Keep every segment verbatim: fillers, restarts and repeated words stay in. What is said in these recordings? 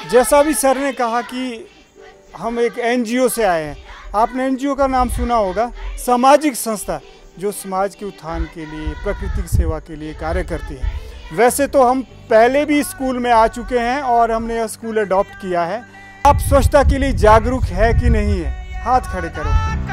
जैसा भी सर ने कहा कि हम एक एनजीओ से आए हैं। आपने एनजीओ का नाम सुना होगा, सामाजिक संस्था जो समाज के उत्थान के लिए, प्रकृति की सेवा के लिए कार्य करती है। वैसे तो हम पहले भी स्कूल में आ चुके हैं और हमने यह स्कूल अडॉप्ट किया है। आप स्वच्छता के लिए जागरूक है कि नहीं है? हाथ खड़े करो।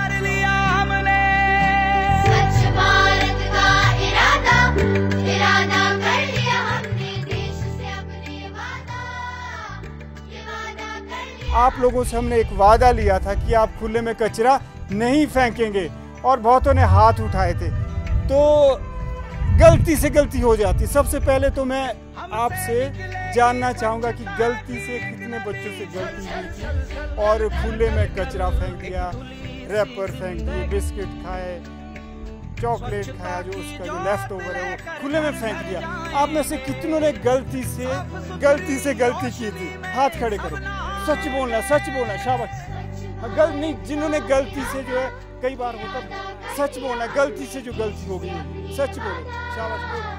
आप लोगों से हमने एक वादा लिया था कि आप खुले में कचरा नहीं फेंकेंगे और बहुतों ने हाथ उठाए थे, तो गलती से गलती हो जाती। सबसे पहले तो मैं आपसे जानना चाहूँगा कि गलती से कितने बच्चों से गलती हुई थी और खुले में कचरा फेंक दिया, रैपर फेंक दिए, बिस्किट खाए, चॉकलेट खाया, जो उसका जो लेफ्ट ओवर है वो खुले में फेंक दिया। आप में से कितनों ने गलती से गलती से गलती की थी? हाथ खड़े करो। सच बोलना, सच बोलना, शाबाश। गल नहीं, जिन्होंने गलती से जो है, कई बार होता, सच बोलना, गलती से जो गलती हो गई सच बोलो, शाबाश बोलो।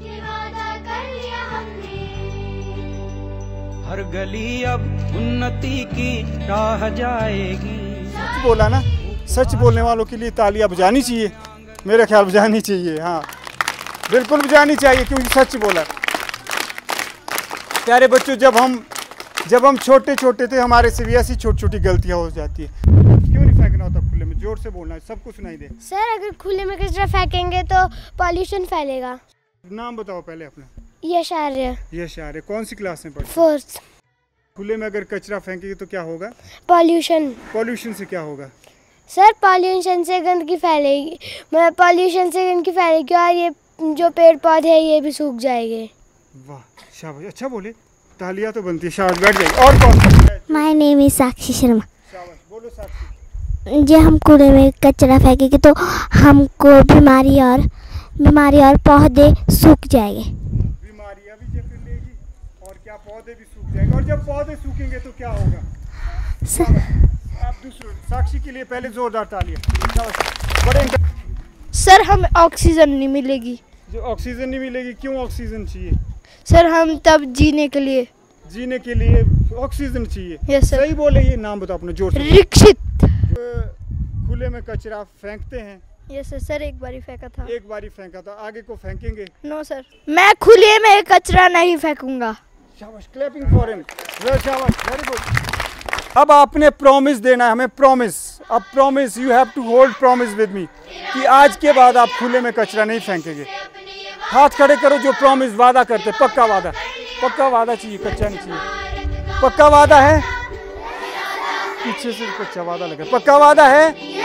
हर गली अब उन्नति की राह जाएगी। सच बोला ना, सच बोलने वालों के लिए तालियां बजानी चाहिए, मेरे ख्याल बजानी चाहिए। हाँ बिल्कुल बजानी चाहिए, क्योंकि सच बोला। प्यारे बच्चों, जब हम जब हम छोटे छोटे थे हमारे से भी ऐसी छोटी छोटी गलतियां हो जाती है। क्यों नहीं फेंकना होता खुले में? जोर से बोलना है, सबको सुनाई दे। सर अगर खुले में कचरा फेंकेंगे तो पॉल्यूशन फैलेगा। नाम बताओ पहले अपना। यश आर्य। यश आर्य, कौन सी क्लास में पढ़ते? फोर्थ। खुले में अगर कचरा फेंकेंगे तो क्या होगा? पॉल्यूशन। पॉल्यूशन से क्या होगा? सर पॉल्यूशन से गंदगी फैलेगी, मतलब पॉल्यूशन से गंदगी फैलेगी और ये जो पेड़ पौधे हैं ये भी सूख जाएंगे। वाह शाबाश, अच्छा बोले, तालियां तो बनती है। शाबाश, बैठ जाइए। और कौन? My name is Sakshi Sharma. शाबाश, बोलो साक्षी। जो हम कूड़े में कचरा फेंकेंगे तो हमको बीमारी और बीमारी और पौधे सूख जाएंगे। बीमारियां भी जकड़ लेगी और क्या पौधे भी सूख जाएंगे। और जब पौधे सूखेंगे तो क्या होगा? आप दूसरे साक्षी के लिए पहले जोरदार तालियां। बड़े सर हमें ऑक्सीजन नहीं मिलेगी। जो ऑक्सीजन नहीं मिलेगी, क्यों ऑक्सीजन चाहिए? सर हम तब जीने के लिए जीने के लिए ऑक्सीजन चाहिए। Yes sir. सही बोले, ये नाम बताओ अपने जोर से। रिक्षित। खुले में कचरा फेंकते हैं। Yes sir. सर एक बार ही फेंका था। एक बार ही फेंका था, आगे को फेंकेंगे? नो सर, मैं खुले में कचरा नहीं फेंकूंगा। शाबाश, क्लैपिंग फॉर हिम। शाबाश, वेरी गुड। अब आपने प्रॉमिस देना है हमें, प्रॉमिस। अब promise, you have to hold promise with me कि आज के बाद आप खुले में कचरा नहीं फेंकेंगे। हाथ खड़े करो जो प्रॉमिस, वादा करते, पक्का वादा। पक्का वादा चाहिए, कच्चा नहीं चाहिए। पक्का वादा है? पीछे से कच्चा वादा लगा। पक्का वादा है?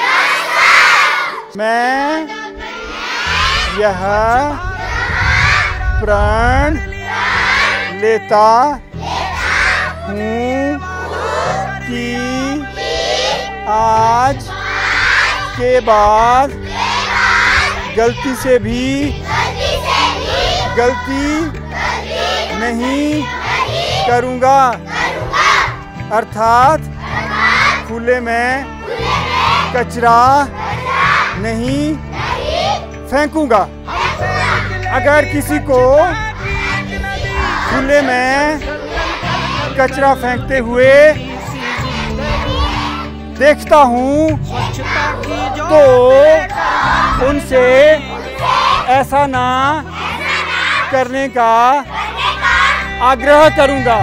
मैं यह प्रण लेता हूँ कि आज के बाद गलती से भी गलती नहीं करूँगा, अर्थात खुले में कचरा नहीं फेंकूंगा। अगर किसी को खुले में कचरा फेंकते हुए देखता हूँ तो उनसे ऐसा ना करने का आग्रह करूँगा।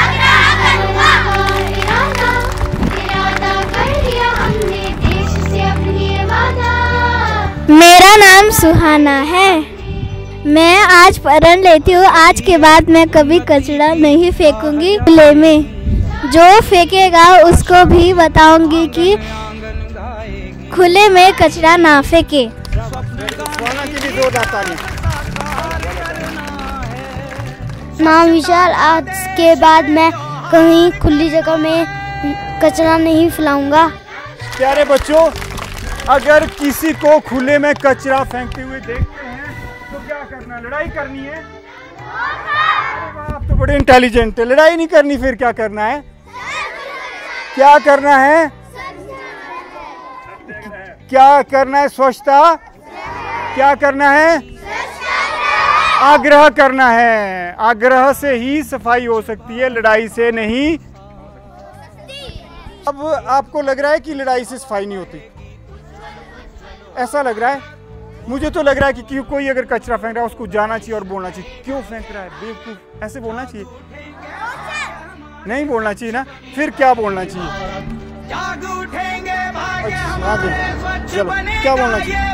मेरा नाम सुहाना है। मैं आज प्रण लेती हूँ, आज के बाद मैं कभी कचरा नहीं फेंकूंगी खुले में। जो फेंकेगा उसको भी बताऊंगी कि खुले में कचरा ना फेंके। माँ विशाल, आज के बाद मैं कहीं खुली जगह में कचरा नहीं फैलाऊंगा। प्यारे बच्चों, अगर किसी को खुले में कचरा फेंकते हुए देखते हैं तो क्या करना? लड़ाई करनी है? आप तो बड़े इंटेलिजेंट है। लड़ाई नहीं करनी, फिर क्या करना है? क्या करना है? क्या करना है? स्वच्छता। क्या करना है? आग्रह करना है, आग्रह से ही सफाई हो सकती है, लड़ाई से नहीं। अब आपको लग रहा है कि लड़ाई से सफाई नहीं होती, ऐसा लग रहा है? मुझे तो लग रहा है कि क्यों कोई अगर कचरा फेंक रहा है उसको जाना चाहिए और बोलना चाहिए, क्यों फेंक रहा है बेवकूफ, ऐसे बोलना चाहिए? नहीं बोलना चाहिए ना, फिर क्या बोलना चाहिए? अच्छा, चलो क्या बोलना चाहिए?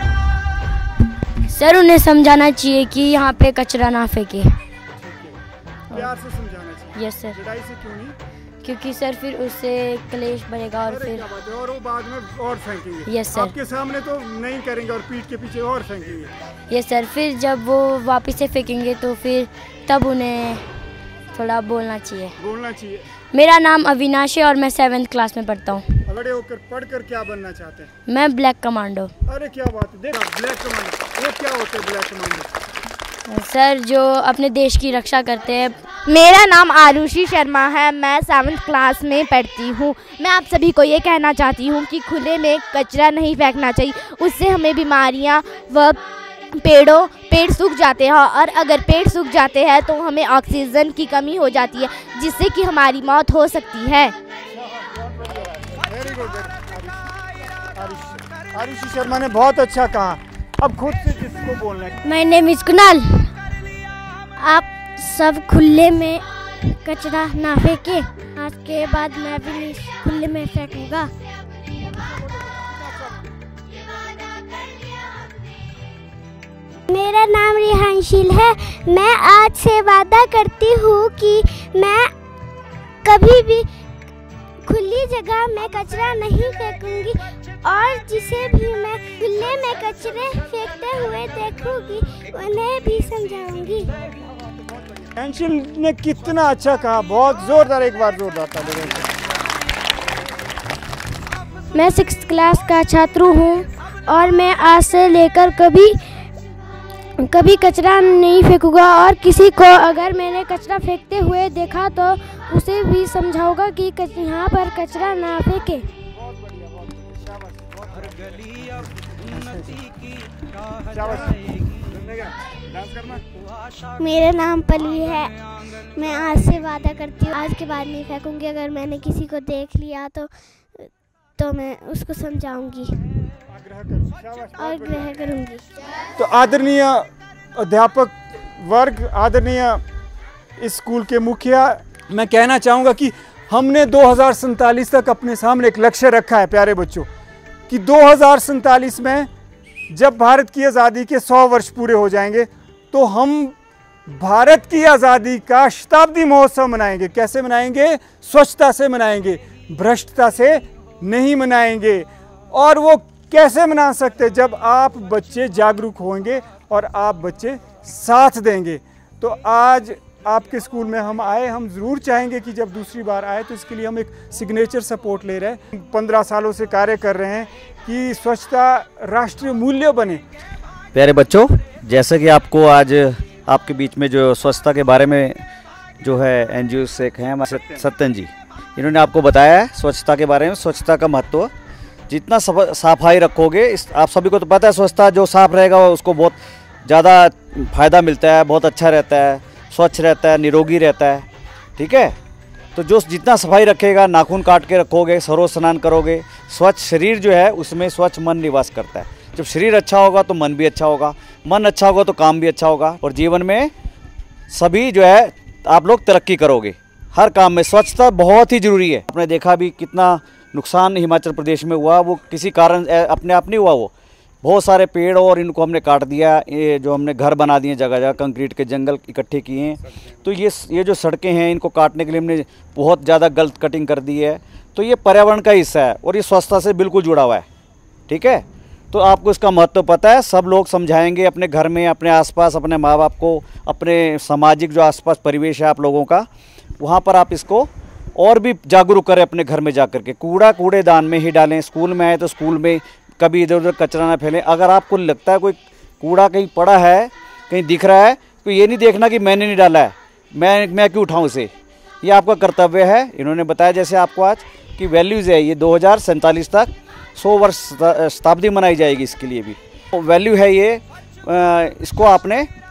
सर उन्हें समझाना चाहिए कि यहाँ पे कचरा ना फेंके। प्यार से समझाना चाहिए। Yes sir. लड़ाई से क्यों नहीं? क्योंकि सर फिर उससे क्लेश बढ़ेगा और फिर और वो बाद में और फेंकेंगे। Yes sir. आपके सामने तो नहीं करेंगे और पीठ के पीछे और फेंकेंगे। यस सर, फिर जब वो वापस से फेंकेंगे तो फिर तब उन्हें थोड़ा बोलना चाहिए। बोलना चाहिए। मेरा नाम अविनाश है और मैं सेवेंथ क्लास में पढ़ता हूँ। बड़े होकर पढ़कर क्या बनना चाहते हैं? मैं ब्लैक कमांडो। अरे क्या बात है, देखा ब्लैक कमांडो, वो क्या होता है ब्लैक कमांडो? सर जो अपने देश की रक्षा करते हैं। मेरा नाम आरुषि शर्मा है, मैं सेवन्थ क्लास में पढ़ती हूँ। मैं आप सभी को ये कहना चाहती हूँ कि खुले में कचरा नहीं फेंकना चाहिए, उससे हमें बीमारियाँ व पेड़ों पेड़ सूख जाते हैं और अगर पेड़ सूख जाते हैं तो हमें ऑक्सीजन की कमी हो जाती है जिससे कि हमारी मौत हो सकती है। Very good. आरुषि शर्मा ने बहुत अच्छा कहा। अब खुद से जिसको बोलना है। My name is Kunal. आप सब खुले में कचरा ना फेंके, आज के बाद मैं भी नहीं खुले में फेंकूंगा। मेरा नाम रिहानशील है। मैं आज से वादा करती हूँ कि मैं कभी भी खुली जगह में कचरा नहीं फेंकूंगी और जिसे भी मैं खुले में कचरे फेंकते हुए देखूंगी उन्हें भी समझाऊंगी। रिहानशील ने कितना अच्छा कहा, बहुत जोरदार, एक बार जोरदार तालियां। मैं सिक्स्थ क्लास का छात्र हूँ और मैं आज से लेकर कभी कभी कचरा नहीं फेंकूंगा और किसी को अगर मैंने कचरा फेंकते हुए देखा तो उसे भी समझाऊंगा कि यहाँ पर कचरा ना फेंके। मेरा नाम पलवी है। मैं आज से वादा करती हूँ आज के बाद नहीं फेंकूंगी। अगर मैंने किसी को देख लिया तो तो मैं उसको समझाऊंगी और ग्रह करूंगी। तो आदरणीय अध्यापक वर्ग, आदरणीय स्कूल के मुखिया, मैं कहना चाहूँगा कि हमने दो हज़ार सैंतालीस तक अपने सामने एक लक्ष्य रखा है प्यारे बच्चों, कि दो हज़ार सैंतालीस में जब भारत की आज़ादी के सौ वर्ष पूरे हो जाएंगे तो हम भारत की आज़ादी का शताब्दी महोत्सव मनाएंगे। कैसे मनाएंगे? स्वच्छता से मनाएंगे, भ्रष्टता से नहीं मनाएंगे। और वो कैसे मना सकते? जब आप बच्चे जागरूक होंगे और आप बच्चे साथ देंगे। तो आज आपके स्कूल में हम आए, हम ज़रूर चाहेंगे कि जब दूसरी बार आए तो इसके लिए हम एक सिग्नेचर सपोर्ट ले रहे हैं। पंद्रह सालों से कार्य कर रहे हैं कि स्वच्छता राष्ट्रीय मूल्य बने। प्यारे बच्चों, जैसे कि आपको आज आपके बीच में जो स्वच्छता के बारे में जो है एन जी ओ से हैं हमारे सत्यन जी, इन्होंने आपको बताया है स्वच्छता के बारे में, स्वच्छता का महत्व। जितना सफाई रखोगे, इस आप सभी को तो पता है स्वच्छता जो साफ रहेगा उसको बहुत ज़्यादा फ़ायदा मिलता है, बहुत अच्छा रहता है, स्वच्छ रहता है, निरोगी रहता है। ठीक है, तो जो जितना सफाई रखेगा, नाखून काट के रखोगे, सरोज स्नान करोगे, स्वच्छ शरीर जो है उसमें स्वच्छ मन निवास करता है। जब शरीर अच्छा होगा तो मन भी अच्छा होगा, मन अच्छा होगा तो काम भी अच्छा होगा और जीवन में सभी जो है आप लोग तरक्की करोगे। हर काम में स्वच्छता बहुत ही ज़रूरी है। आपने देखा भी कितना नुकसान हिमाचल प्रदेश में हुआ, वो किसी कारण अपने आप नहीं हुआ, वो बहुत सारे पेड़ और इनको हमने काट दिया, ये जो हमने घर बना दिए जगह जगह, कंक्रीट के जंगल इकट्ठे किए हैं। तो ये ये जो सड़कें हैं इनको काटने के लिए हमने बहुत ज़्यादा गलत कटिंग कर दी है। तो ये पर्यावरण का हिस्सा है और ये स्वच्छता से बिल्कुल जुड़ा हुआ है। ठीक है, तो आपको इसका महत्व पता है। सब लोग समझाएंगे अपने घर में, अपने आसपास, अपने माँ बाप को, अपने सामाजिक जो आसपास परिवेश है आप लोगों का, वहाँ पर आप इसको और भी जागरूक करें अपने घर में जाकर के। कूड़ा कूड़ेदान में ही डालें, स्कूल में आए तो स्कूल में कभी इधर उधर कचरा ना फैलें। अगर आपको लगता है कोई कूड़ा कहीं पड़ा है, कहीं दिख रहा है, तो ये नहीं देखना कि मैंने नहीं डाला है, मैं मैं क्यों उठाऊँ इसे, ये आपका कर्तव्य है। इन्होंने बताया जैसे आपको आज की वैल्यूज़ है, ये दो हज़ार सैंतालीस तक सौ वर्ष शताब्दी मनाई जाएगी, इसके लिए भी वैल्यू है ये। इसको आपने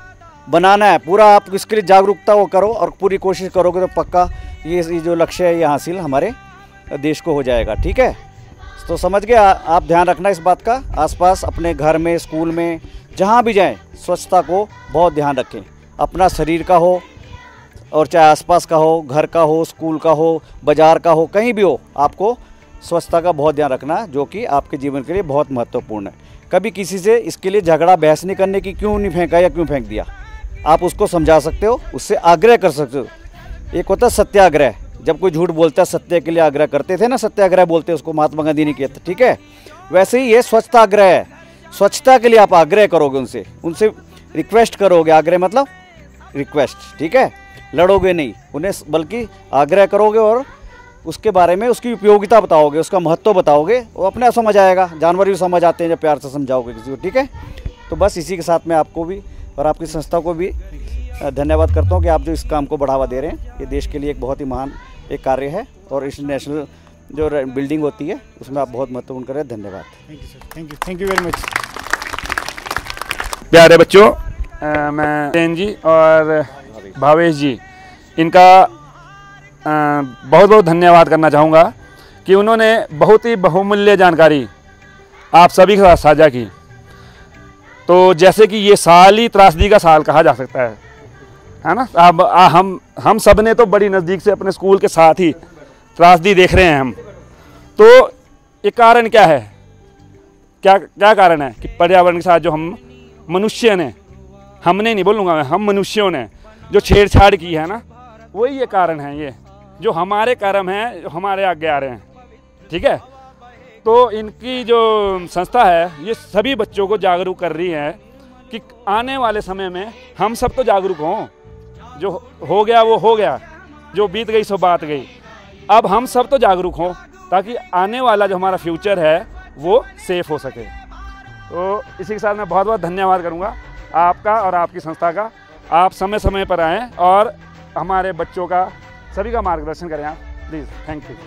बनाना है पूरा, आप इसके लिए जागरूकता वो करो और पूरी कोशिश करोगे तो पक्का ये ये जो लक्ष्य है ये हासिल हमारे देश को हो जाएगा। ठीक है, तो समझ गए आप, ध्यान रखना इस बात का। आसपास अपने घर में, स्कूल में, जहाँ भी जाएं स्वच्छता को बहुत ध्यान रखें। अपना शरीर का हो और चाहे आसपास का हो, घर का हो, स्कूल का हो, बाज़ार का हो, कहीं भी हो, आपको स्वच्छता का बहुत ध्यान रखना, जो कि आपके जीवन के लिए बहुत महत्वपूर्ण है। कभी किसी से इसके लिए झगड़ा बहस नहीं करने की, क्यों नहीं फेंका या क्यों फेंक दिया, आप उसको समझा सकते हो, उससे आग्रह कर सकते हो। एक होता है सत्याग्रह, जब कोई झूठ बोलता है सत्य के लिए आग्रह करते थे ना, सत्याग्रह बोलते हैं उसको, महात्मा गांधी ने किया था। ठीक है, वैसे ही ये स्वच्छता आग्रह है। स्वच्छता के लिए आप आग्रह करोगे, उनसे उनसे रिक्वेस्ट करोगे, आग्रह मतलब रिक्वेस्ट, ठीक है, लड़ोगे नहीं उन्हें, बल्कि आग्रह करोगे और उसके बारे में उसकी उपयोगिता बताओगे, उसका महत्व बताओगे, वो अपने आप समझ आएगा। जानवर भी समझ आते हैं जब प्यार से समझाओगे किसी को। ठीक है, तो बस इसी के साथ मैं आपको भी और आपकी संस्था को भी धन्यवाद करता हूँ कि आप जो इस काम को बढ़ावा दे रहे हैं। ये देश के लिए एक बहुत ही महान एक कार्य है और इस नेशनल जो बिल्डिंग होती है उसमें आप बहुत महत्वपूर्ण कर रहे हैं। धन्यवाद। Thank you sir, thank you, thank you very much. प्यारे बच्चों, आ, मैं जैन जी और भावेश जी, इनका आ, बहुत बहुत धन्यवाद करना चाहूँगा कि उन्होंने बहुत ही बहुमूल्य जानकारी आप सभी के साथ साझा की। तो जैसे कि ये साल ही त्रासदी का साल कहा जा सकता है, है ना। अब आ, हम हम सब ने तो बड़ी नज़दीक से अपने स्कूल के साथ ही त्रासदी देख रहे हैं हम। तो ये कारण क्या है, क्या क्या कारण है कि पर्यावरण के साथ जो हम मनुष्य ने, हमने नहीं बोलूँगा मैं, हम मनुष्यों ने जो छेड़छाड़ की है ना, वही ये कारण है, ये जो हमारे कर्म हैं, जो हमारे आगे आ रहे हैं। ठीक है, तो इनकी जो संस्था है ये सभी बच्चों को जागरूक कर रही है कि आने वाले समय में हम सब तो जागरूक हों। जो हो गया वो हो गया, जो बीत गई सो बात गई। अब हम सब तो जागरूक हों ताकि आने वाला जो हमारा फ्यूचर है वो सेफ हो सके। तो इसी के साथ मैं बहुत बहुत धन्यवाद करूँगा आपका और आपकी संस्था का। आप समय समय पर आएँ और हमारे बच्चों का, सभी का मार्गदर्शन करें आप, प्लीज़। Thank you.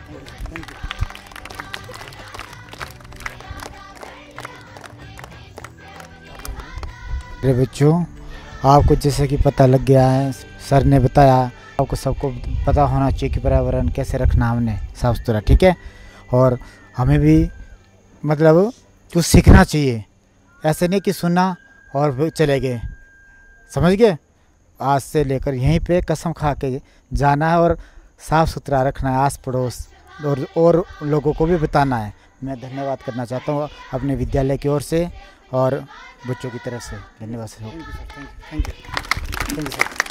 मेरे बच्चों, आपको जैसे कि पता लग गया है, सर ने बताया, आपको सबको पता होना चाहिए कि पर्यावरण कैसे रखना हमने साफ सुथरा। ठीक है, और हमें भी मतलब कुछ सीखना चाहिए, ऐसे नहीं कि सुना और चले गए, समझ गए। आज से लेकर यहीं पे कसम खा के जाना है और साफ़ सुथरा रखना है आस पड़ोस, और और लोगों को भी बताना है। मैं धन्यवाद करना चाहता हूँ अपने विद्यालय की ओर से और बच्चों की तरफ से। धन्यवाद sir. Thank you sir, thank you, thank you, thank you sir.